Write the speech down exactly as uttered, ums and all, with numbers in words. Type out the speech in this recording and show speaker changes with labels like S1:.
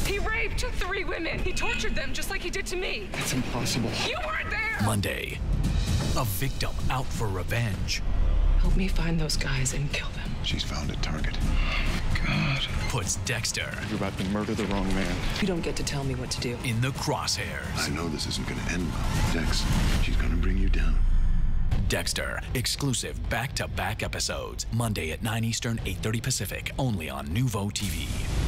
S1: He raped three women. He tortured them just like he did to me.
S2: It's impossible.
S1: You weren't there!
S3: Monday, a victim out for revenge.
S1: Help me find those guys and kill them.
S4: She's found a target.
S2: God.
S3: Puts Dexter
S2: You're about to murder the wrong man.
S1: You don't get to tell me what to do.
S3: in the crosshairs.
S4: I know this isn't gonna end well. Dex, she's gonna bring you down.
S3: Dexter, exclusive back-to-back episodes. Monday at nine Eastern, eight thirty Pacific, only on NUVOtv.